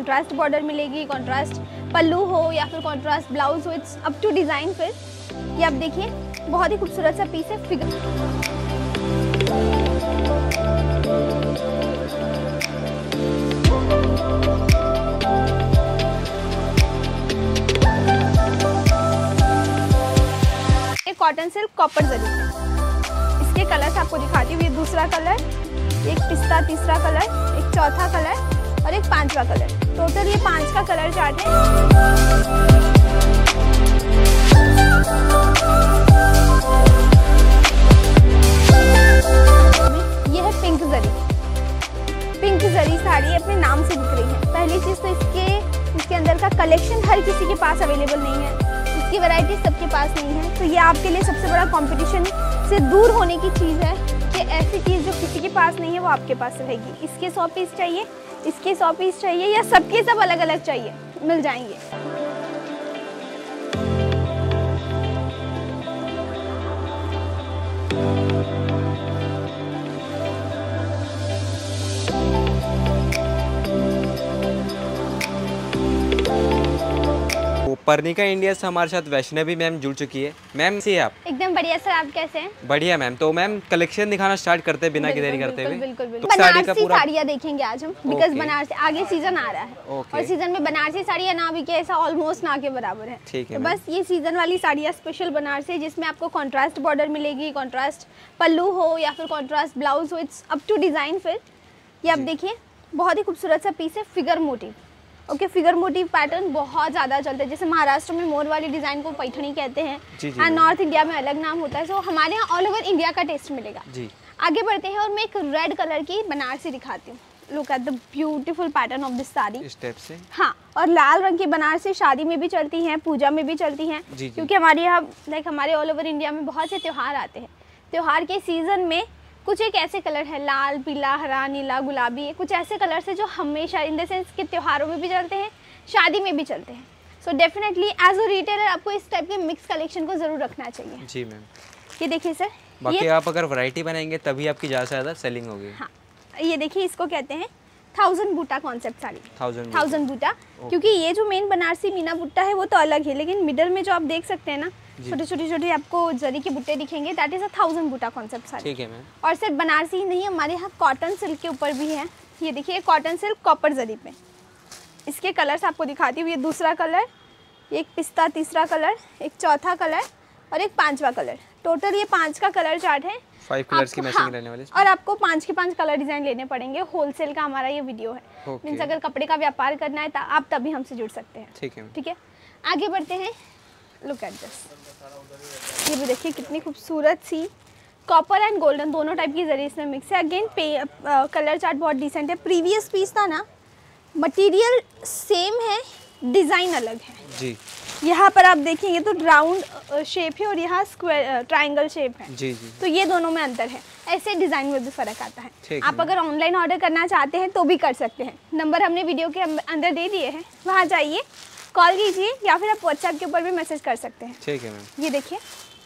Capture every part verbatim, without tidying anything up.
Contrast border मिलेगी, contrast pallu हो या फिर कॉन्ट्रास्ट ब्लाउज हो, इट्स अप टू डिज़ाइन। फिर ये आप देखिए बहुत ही खूबसूरत सा पीस है। Figure cotton silk copper zari, इसके कलर्स आपको दिखाती हूँ। ये दूसरा कलर, एक पिस्ता तीसरा कलर, एक चौथा कलर और एक पांचवा कलर। टोटल ये पांच का कलर चार्ट है। ये है पिंक जरी। पिंक जरी साड़ी अपने नाम से बिक रही है। पहली चीज तो इसके इसके अंदर का कलेक्शन हर किसी के पास अवेलेबल नहीं है, इसकी वैरायटी सबके पास नहीं है। तो ये आपके लिए सबसे बड़ा कंपटीशन से दूर होने की चीज़ है कि ऐसी चीज़ जो किसी के पास नहीं है वो आपके पास रहेगी। इसके सौ पीस चाहिए, इसके सौ पीस चाहिए या सबके सब अलग अलग चाहिए, मिल जाएंगे। पर्णिका इंडिया से हमारे साथ वैष्णवी मैम जुड़ चुकी है। मैम से आप एकदम बढ़िया सर, आप कैसे हैं? बढ़िया मैम। तो मैम कलेक्शन दिखाना स्टार्ट करते हैं बिना देरी करते हुए। बिल्कुल बिल्कुल। तो बनारसी साड़ियाँ देखेंगे आज हम, बिकॉज बनारसी आगे सीजन आ रहा है और सीजन में बनारसी साड़ियाँ ना भी ऐसा ऑलमोस्ट ना के बराबर है। ठीक है। तो बस ये सीजन वाली साड़ियाँ स्पेशल बनारसी, जिसमें आपको कॉन्ट्रास्ट बॉर्डर मिलेगी, कॉन्ट्रास्ट पल्लू हो या फिर कॉन्ट्रास्ट ब्लाउज हो, इट्स अप टू डिजाइन। फिर ये आप देखिए बहुत ही खूबसूरत सा पीस है, figure motif. Okay okay, figure motif pattern बहुत ज़्यादा चलता है। जैसे महाराष्ट्र में मोर वाली डिज़ाइन को पैठनी कहते हैं एंड नॉर्थ इंडिया में अलग नाम होता है। सो हमारे यहाँ ऑल ओवर इंडिया का टेस्ट मिलेगा जी। आगे बढ़ते हैं और मैं एक रेड कलर की बनारसी दिखाती हूँ। Look at the beautiful pattern of this sari. Step से हाँ, और लाल रंग की बनारसी शादी में भी चलती हैं, पूजा में भी चलती हैं, क्योंकि हमारे यहाँ लाइक हमारे ऑल ओवर इंडिया में बहुत से त्यौहार आते हैं। त्यौहार के सीजन में कुछ एक ऐसे कलर है, लाल पीला हरा नीला गुलाबी, कुछ ऐसे कलर से जो हमेशा इन द सेंस के त्योहारों में भी चलते हैं, शादी में भी चलते हैं। So definitely as a retailer आपको इस टाइप के मिक्स कलेक्शन को जरूर रखना चाहिए जी मैम। ये देखिए सर, बाकी आप अगर वैरायटी बनाएंगे तभी आपकी ज़्यादा से ज़्यादा सेलिंग होगी। हाँ, ये देखिए इसको कहते हैं thousand buta concept sari. Thousand thousand buta, क्योंकि ये जो मेन बनारसी मीना बुट्टा है वो तो अलग है, लेकिन मिडल में जो आप देख सकते हैं ना छोटे छोटे छोटे आपको जरी के बुट्टे दिखेंगे, that is a thousand buta concept sari. ठीक है मैम। और सिर्फ बनारसी ही नहीं, हमारे यहाँ कॉटन सिल्क के ऊपर भी है। ये देखिए कॉटन सिल्क कॉपर जरी पे, इसके कलर्स आपको दिखाती हूँ। ये दूसरा कलर, एक पिस्ता तीसरा कलर, एक चौथा कलर और एक पांचवा कलर। टोटल ये पांच का कलर चार्ट है। फाइव कलर्स की मैचिंग रहने वाली और आपको पांच के पांच कलर डिजाइन लेने पड़ेंगे। होलसेल का हमारा ये वीडियो है। मीन्स अगर कपड़े का व्यापार करना है तो आप तभी हमसे जुड़ सकते हैं। ठीक है, ठीक है। आगे बढ़ते हैं। लुक एट दिस, ये भी देखिए कितनी खूबसूरत सी कॉपर एंड गोल्डन दोनों टाइप की जरी इसमें मिक्स है। अगेन पे कलर चार्ट बहुत डिसेंट है। प्रीवियस पीस था ना, मटेरियल सेम है, डिज़ाइन अलग है जी। यहाँ पर आप देखेंगे तो राउंड शेप है और यहाँ स्क्वायर ट्रायंगल शेप है जी जी। तो ये दोनों में अंतर है। ऐसे डिज़ाइन में भी फ़र्क आता है। आप अगर ऑनलाइन ऑर्डर करना चाहते हैं तो भी कर सकते हैं। नंबर हमने वीडियो के अंदर दे दिए हैं, वहाँ जाइए, कॉल कीजिए या फिर आप व्हाट्सएप के ऊपर भी मैसेज कर सकते हैं। ठीक है मैम। ये देखिए,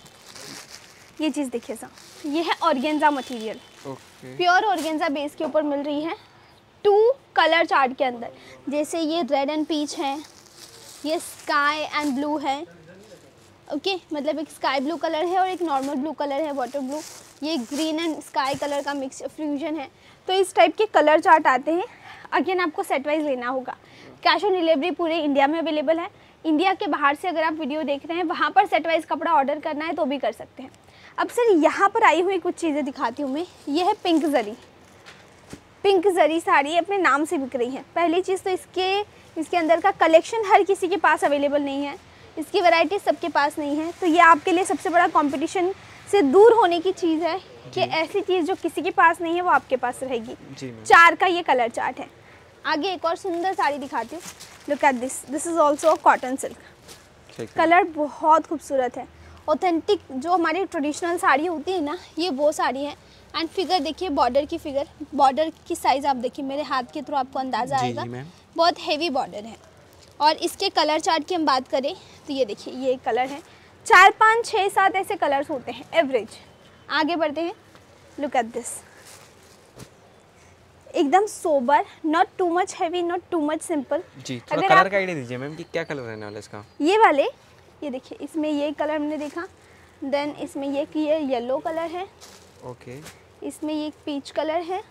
ये चीज़ देखिए सर, ये है organza material, pure organza base के ऊपर मिल रही है। टू कलर चार्ट के अंदर, जैसे ये रेड एंड पीच है, ये स्काई एंड ब्लू है। ओके, मतलब एक स्काई ब्लू कलर है और एक नॉर्मल ब्लू कलर है, वाटर ब्लू। ये ग्रीन एंड स्काई कलर का मिक्स फ्यूजन है। तो इस टाइप के कलर चार्ट आते हैं। अगेन आपको सेट वाइज लेना होगा। कैश ऑन डिलीवरी पूरे इंडिया में अवेलेबल है। इंडिया के बाहर से अगर आप वीडियो देख रहे हैं, वहाँ पर सेट वाइज कपड़ा ऑर्डर करना है तो भी कर सकते हैं। अब सर यहाँ पर आई हुई कुछ चीज़ें दिखाती हूँ मैं। ये है पिंक जरी। पिंक जरी साड़ी अपने नाम से बिक रही है। पहली चीज़ तो इसके इसके अंदर का कलेक्शन हर किसी के पास अवेलेबल नहीं है, इसकी वैरायटी सबके पास नहीं है। तो ये आपके लिए सबसे बड़ा कंपटीशन से दूर होने की चीज़ है कि ऐसी चीज़ जो किसी के पास नहीं है वो आपके पास रहेगी। चार का ये कलर चार्ट है। आगे एक और सुंदर साड़ी दिखाती हूँ। Look at this, this is also cotton silk. Colour बहुत खूबसूरत है, ऑथेंटिक जो हमारी ट्रेडिशनल साड़ी होती है ना, ये वो साड़ी है। एंड फिगर देखिए, बॉर्डर की फिगर, बॉर्डर की साइज़ आप देखिए, मेरे हाथ के थ्रू आपको अंदाज़ा आएगा। बहुत हेवी बॉर्डर है। और इसके कलर चार्ट की हम बात करें तो ये देखिए, ये एक कलर है, चार पाँच छः सात ऐसे कलर्स होते हैं एवरेज। आगे बढ़ते हैं। लुक एट दिस, एकदम sober, not too much heavy, not too much simple. जी, थोड़ा कलर का आइडिया दीजिए मैम कि क्या कलर रहने वाला है इसका। ये वाले, ये देखिए इसमें ये कलर हमने देखा, देन इसमें ये ये येलो कलर है, ओके, इसमें ये पीच कलर है,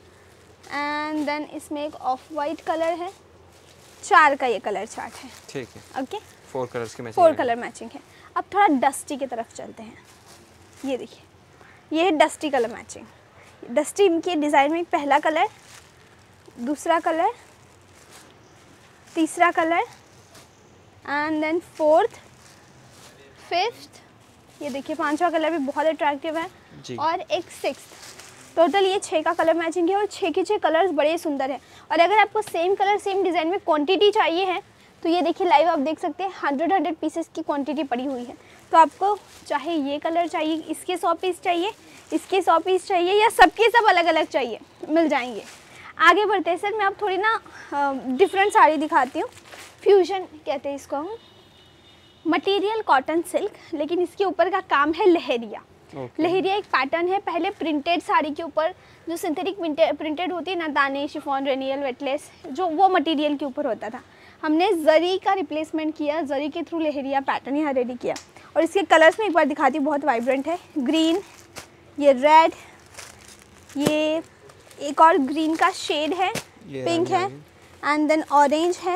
एंड देन इसमें एक ऑफ वाइट कलर है। चार का ये कलर चार्ट है। ठीक है, ओके, फोर कलर्स की मैचिंग, फोर कलर मैचिंग है। अब थोड़ा डस्टी की तरफ चलते हैं। ये देखिए, ये है डस्टी कलर मैचिंग। डस्टी के डिज़ाइन में पहला कलर, दूसरा कलर, तीसरा colour, and then fourth, fifth, ये देखिए पांचवा कलर भी बहुत अट्रैक्टिव है जी। और एक सिक्स्थ। टोटल ये छः का कलर मैचिंग है और छः के छः कलर्स बड़े सुंदर हैं। और अगर आपको सेम कलर सेम डिज़ाइन में क्वांटिटी चाहिए है तो ये देखिए लाइव आप देख सकते हैं हंड्रेड हंड्रेड पीसेस की क्वांटिटी पड़ी हुई है। तो आपको चाहे ये कलर चाहिए, इसके सौ पीस चाहिए, इसके सौ पीस चाहिए, या सबके सब अलग अलग चाहिए, मिल जाएंगे। आगे बढ़ते हैं सर, मैं आप थोड़ी ना डिफरेंट साड़ी दिखाती हूँ। फ्यूजन कहते हैं इसको हम। मटेरियल कॉटन सिल्क, लेकिन इसके ऊपर का काम है लहरिया। okay. लहरिया एक पैटर्न है। पहले प्रिंटेड साड़ी के ऊपर जो सिंथेटिक प्रिंटेड होती है ना, दाने, शिफॉन, रेनियल, वेटलेस, जो वो मटेरियल के ऊपर होता था, हमने जरी का रिप्लेसमेंट किया, जरी के थ्रू लहरिया पैटर्न यहाँ रेडी किया। और इसके कलर्स में एक बार दिखाती हूँ, बहुत वाइब्रेंट है। ग्रीन, ये रेड, ये एक और ग्रीन का शेड है, पिंक है, एंड देन ऑरेंज है।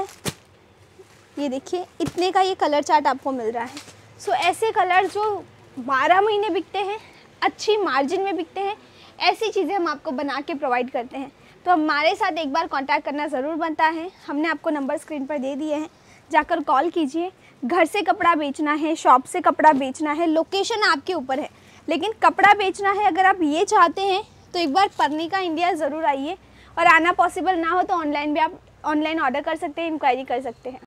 ये देखिए इतने का ये कलर चार्ट आपको मिल रहा है। सो so, ऐसे कलर जो बारह महीने बिकते हैं, अच्छी मार्जिन में बिकते हैं, ऐसी चीज़ें हम आपको बना के प्रोवाइड करते हैं। तो हमारे साथ एक बार कांटेक्ट करना ज़रूर बनता है। हमने आपको नंबर स्क्रीन पर दे दिए हैं, जाकर कॉल कीजिए। घर से कपड़ा बेचना है, शॉप से कपड़ा बेचना है, लोकेशन आपके ऊपर है, लेकिन कपड़ा बेचना है अगर आप ये चाहते हैं तो एक बार पर्निका इंडिया ज़रूर आइए। और आना पॉसिबल ना हो तो ऑनलाइन भी आप ऑनलाइन ऑर्डर कर सकते हैं, इंक्वायरी कर सकते हैं।